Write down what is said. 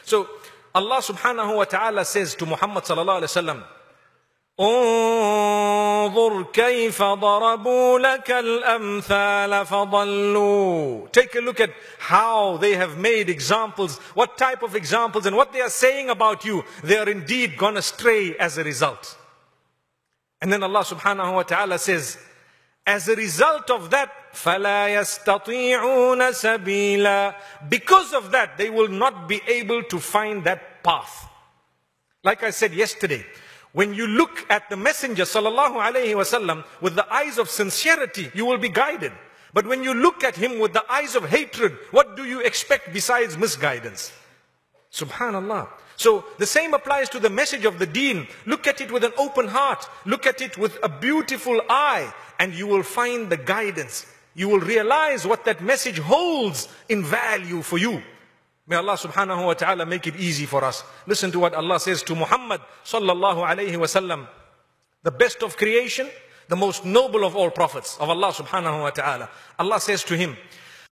So Allah subhanahu wa ta'ala says to Muhammad sallallahu alayhi wa sallam, انظر كيف ضربوا لك الأمثال فضلوا. Take a look at how they have made examples, what type of examples, and what they are saying about you. They are indeed gone astray as a result. And then Allah subhanahu wa ta'ala says, as a result of that, فَلَا يَسْتَطِيعُونَ سَبِيلًا. Because of that, they will not be able to find that path. Like I said yesterday, when you look at the Messenger sallallahu alayhi wasallam with the eyes of sincerity, you will be guided. But when you look at him with the eyes of hatred, what do you expect besides misguidance? Subhanallah. So the same applies to the message of the deen. Look at it with an open heart. Look at it with a beautiful eye, and you will find the guidance. You will realize what that message holds in value for you. May Allah subhanahu wa ta'ala make it easy for us. Listen to what Allah says to Muhammad sallallahu alayhi wa sallam, the best of creation, the most noble of all prophets of Allah subhanahu wa ta'ala. Allah says to him,